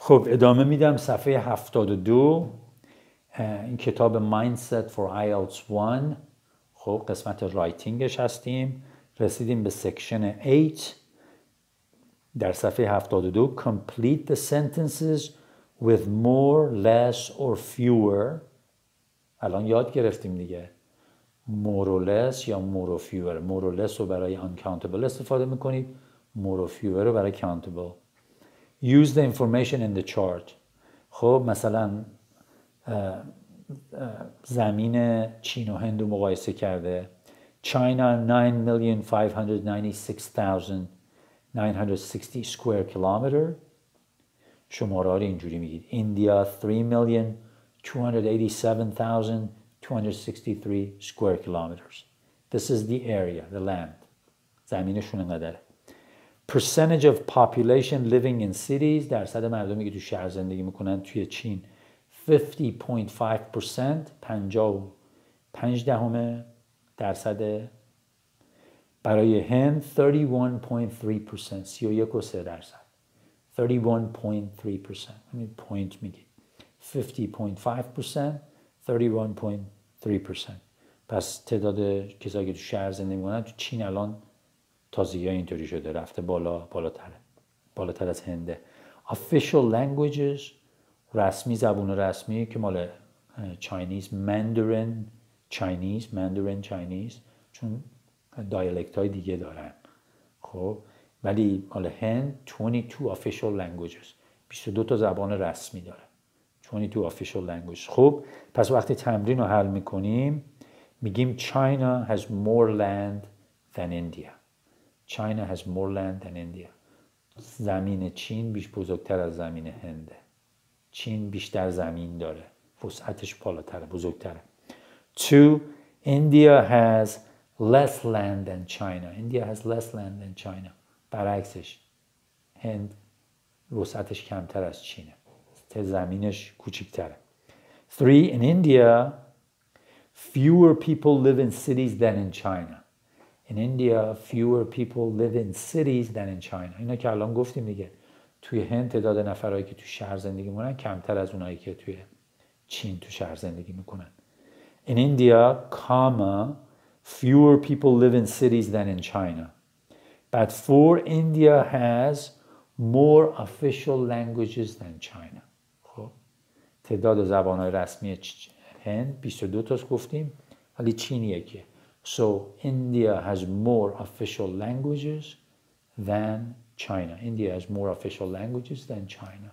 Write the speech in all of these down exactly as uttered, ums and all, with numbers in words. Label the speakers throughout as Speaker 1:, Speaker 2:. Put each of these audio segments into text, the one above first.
Speaker 1: خب ادامه میدم صفحه هفتاد و دو. این کتاب Mindset for آی ای ال تی اس یک. خب قسمت رایتینگش هستیم. رسیدیم به سکشن هشت. در صفحه هفتاد و دو complete the sentences with more, less or fewer. الان یاد گرفتیم دیگه more or less یا more or fewer. more or less رو برای uncountable استفاده میکنید، more or fewer رو برای countable. use the information in the chart. خب مثلا زمین چین و هند رو مقایسه کرده. China nine million five hundred ninety-six thousand nine hundred sixty square kilometer. شماره ها رو اینجوری میگید. India three million two hundred eighty-seven thousand two hundred sixty-three square kilometers. This is the area, the land. زمینشون انقدره. Percentage of population living in cities. درصد مردمی که تو شهر زندگی میکنن توی چین fifty point five percent. پنجاه و پنج دهم درصد. برای هند thirty-one point three percent. سی و یک و سه درصد. thirty-one point three percent. همین پوینت میگید. fifty point five percent. thirty-one point three percent. پس تعداد کسایی که تو شهر زندگی میکنن تو چین الان تازگی ها اینطوری شده، رفته بالا، بالاتره، بالاتر از هنده. Official languages. رسمی، زبون رسمی که مال چاینیز ماندرین چاینیز ماندرین چاینیز، چون دایالکت های دیگه دارن. خب ولی مال هند twenty-two official languages. بیست و دو تا زبان رسمی داره. twenty-two official languages. خب پس وقتی تمرین رو حل میکنیم میگیم China has more land than India. China has more land than India. زمین چین بیش بزرگتر از زمین هنده. چین بیشتر زمین داره، وسعتش بالاتره، بزرگتره. Two, India has less land than China. India has less land than China. برعکسش هند وسعتش کمتر از چینه، زمینش کوچیکتره. Three, in India fewer people live in cities than in China. In India fewer people live in cities than in China. اینا که الان گفتیم دیگه. توی هند تعداد نفرایی که تو شهر زندگی میکنن کمتر از اونایی که توی چین تو شهر زندگی میکنن. In India, comma, fewer people live in cities than in China. But four, India has more official languages than China. خب تعداد زبان‌های رسمی هند بیست و دو تاست گفتیم، ولی چین یکیه. So India has more official languages than China. India has more official languages than China.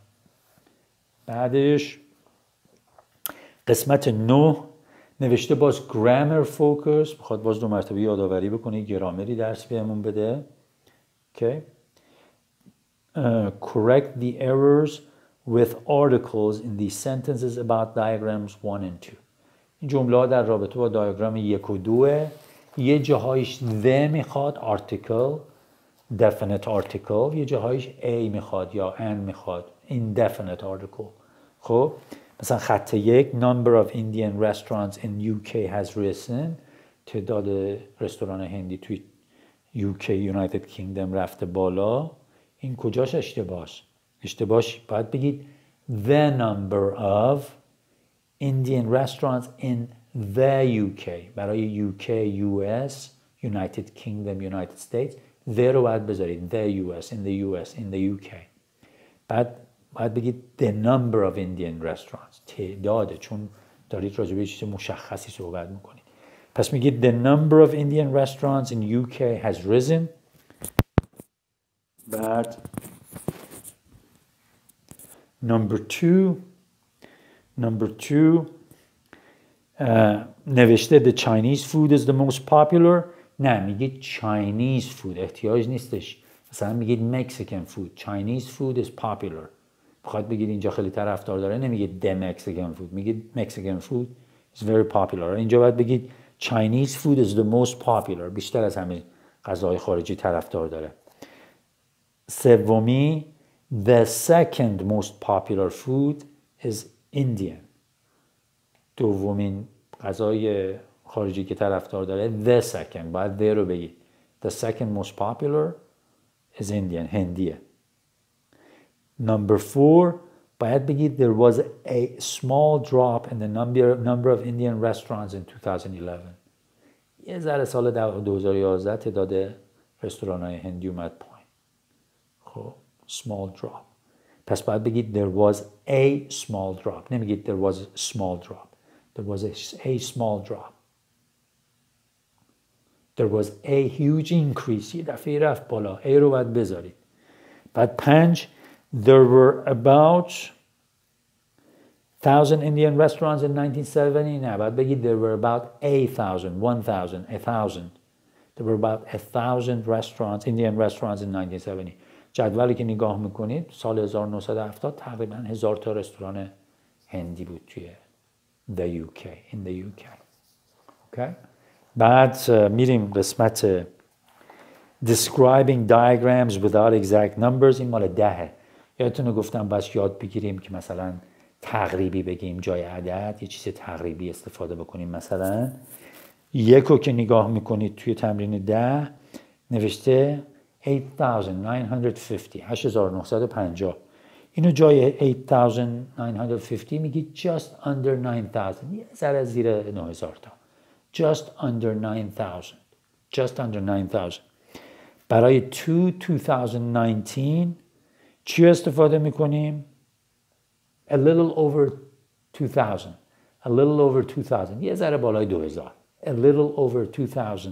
Speaker 1: بعدش قسمت نه نوشته باز grammar focus. بخواد باز دو مرتبه یادآوری بکنه گرامری درس بهمون بده. Okay. Uh, correct the errors with articles in these sentences about diagrams one and two. این جمله ها در رابطه با دیاگرام یک و دوه. یه جاهایش the میخواد article definite article، یه جاهایش a میخواد یا an میخواد indefinite article. خب مثلا خط یک number of Indian restaurants in یو کی has risen. تعداد رستوران هندی توی یو کی United Kingdom رفته بالا. این کجاش اشتباهش؟ اشتباهش باید بگید the number of Indian restaurants in the یو کی. برای یو کی یو اس United Kingdom United States the رو باید بذارید the یو اس in the یو اس in the یو کی. بعد باید بگید the number of Indian restaurants. تعداده، چون دارید راجع به چیز مشخصی صحبت میکنید. پس میگید the number of Indian restaurants in یو کی has risen. بعد number two number two uh, نوشته the Chinese food is the most popular. نه میگید Chinese food، احتیاج نیستش مثلا میگید Mexican food. Chinese food is popular. بخواد بگید اینجا خیلی طرفدار داره نمیگید the Mexican food، میگید Mexican food is very popular. اینجا باید بگید Chinese food is the most popular، بیشتر از همه غذاهای خارجی طرفدار داره. سومی the second most popular food is Indian. دومین غذای خارجی که طرفدار داره the second، باید the رو بگید. The second most popular is Indian، هندیه. Number four باید بگید there was a small drop in the number, number of Indian restaurants in twenty eleven. یه ذره سال دو هزار و یازده تعداد رستوران های هندی اومد پایین. خب small drop. پس باید بگید there was a small drop. نمیگید there was a small drop. There was a, a small drop. There was a huge increase. یه دفعه رفت بالا. A رو باید بذارید. بعد پنج there were about thousand Indian restaurants in nineteen seventy. نه باید بگید there were about a thousand, one thousand, a thousand. There were about a thousand restaurants, Indian restaurants in nineteen seventy. جدولی که نگاه میکنید سال هزار و نهصد و هفتاد تقریبا هزار تا رستوران هندی بود توی the یو کی, in the یو کی. Okay? بعد میریم قسمت describing diagrams without exact numbers. این مال دهه. یادتونه گفتم بس یاد بگیریم که مثلا تقریبی بگیم جای عدد، یه چیز تقریبی استفاده بکنیم. مثلا یکو که نگاه میکنید توی تمرین ده نوشته هشت هزار و نهصد و پنجاه هشت هزار و نهصد و پنجاه. اینو جای هشت هزار و نهصد و پنجاه میگید just under nine thousand. یه ذره زیر نه هزار تا. just under nine thousand. just under nine thousand. برای تو twenty nineteen چی استفاده میکنیم؟ a little over two thousand. a little over two thousand. یه ذره بالای دو هزار. a little over two thousand.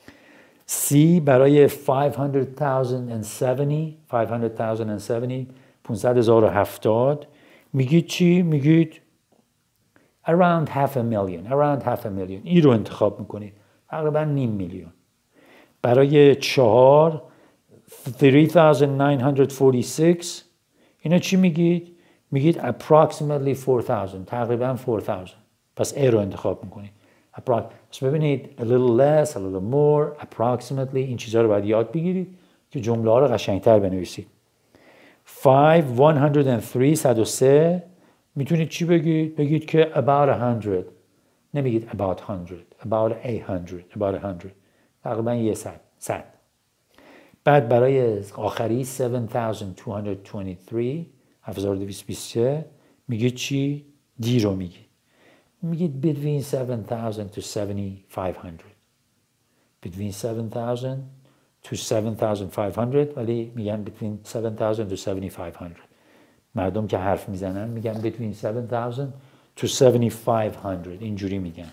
Speaker 1: C برای five hundred thousand seventy. five hundred thousand seventy. پانصد هزار و هفتاد. میگید چی؟ میگید around half a million. around half a million. این رو انتخاب میکنید. تقریبا نیم میلیون. برای چهار three thousand nine hundred forty-six. اینا چی میگید؟ میگید approximately four thousand. تقریبا four thousand. پس A رو انتخاب میکنید. پس ببینید a little less, a little more, approximately این چیزها رو باید یاد بگیرید که جمله ها رو قشنگتر بنویسید. five one hundred three صد و سه میتونید چی بگید؟ بگید که about a hundred. نمیگید about hundred. about a hundred. about a hundred. تقریبا یه صد. صد. بعد برای آخری seven thousand two hundred twenty-three هفت هزار و دویست و بیست و سه میگید چی؟ دی رو میگید. میگید between seven thousand to seventy-five hundred. between seven thousand to seven thousand five hundred ولی میگن between seven thousand to seventy-five hundred. مردم که حرف میزنن میگن between seven thousand to seventy-five hundred. اینجوری میگن.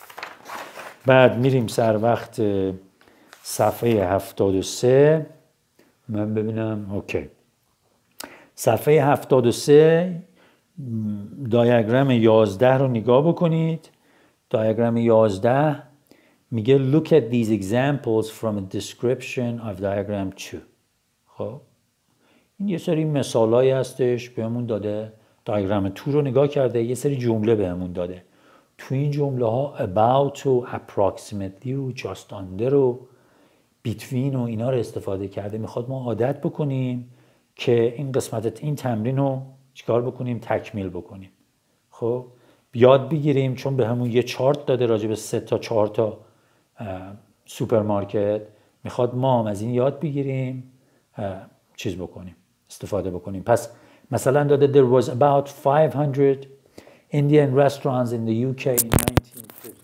Speaker 1: بعد میریم سر وقت صفحه هفتاد و سه. من ببینم اوکی. صفحه هفتاد و سه دایاگرام یازده رو نگاه بکنید. دایاگرام یازده میگه look at these examples from a description of diagram two. خب این یه سری مثالایی هستش بهمون داده. دایاگرام دو رو نگاه کرده، یه سری جمله بهمون داده. تو این جمله ها about و approximately و just under و between و اینا رو استفاده کرده. میخواد ما عادت بکنیم که این قسمت این تمرین رو چیکار بکنیم؟ تکمیل بکنیم. خب یاد بگیریم چون به همون یه چارت داده راجع به سه تا چهار تا سوپرمارکت. میخواد ما هم از این یاد بگیریم چیز بکنیم، استفاده بکنیم. پس مثلا داده there was about five hundred Indian restaurants in the یو کی in nineteen fifty.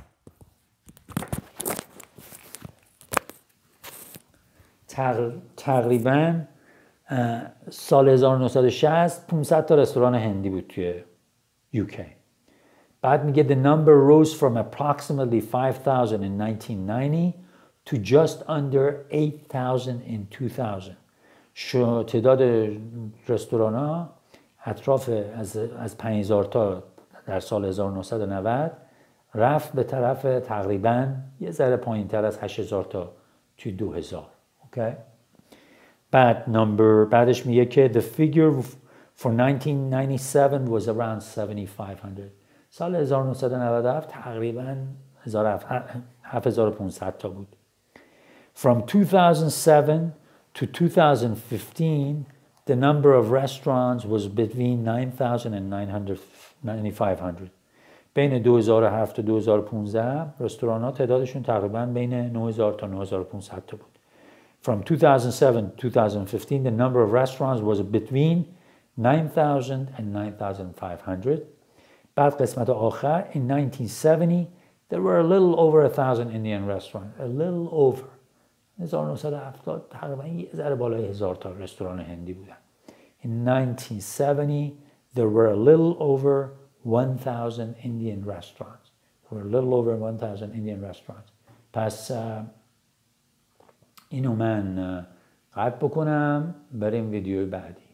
Speaker 1: تقریباً سال هزار و نهصد و شصت پانصد تا رستوران هندی بود توی یو کی. بعد میگه the number rose from approximately five thousand in nineteen ninety to just under eight thousand in two thousand. شو تعداد رستوران ها اطراف از از پنج هزار تا در سال هزار و نهصد و نود رفت به طرف تقریباً یه ذره پایین‌تر از هشت هزار تا توی دو هزار. اوکی؟ بعد نمبر بعدش میگه که the figure for nineteen ninety-seven was around seventy-five hundred. سال هزار و نهصد و نود و هفت تقریباً هفت هزار و پانصد تا بود. From two thousand seven to two thousand fifteen the number of restaurants was between nine thousand and ninety-five hundred. بین دو هزار و هفت و دو هزار و پانزده رستوران ها تعدادشون تقریباً بین نه هزار تا نه هزار و پانصد تا بود. From two thousand seven to two thousand fifteen the number of restaurants was between nine thousand and nine thousand five hundred. بعد قسمت آخر in nineteen seventy there were a little over a thousand Indian restaurants. A little over. هزار و نهصد و هفتاد تقریبا یه ذره بالای هزار تا رستوران هندی بودن. In nineteen seventy there were a little over one thousand Indian restaurants. There were a little over one thousand Indian restaurants. پس اینو من قطع بکنم بریم ویدیوی بعدی.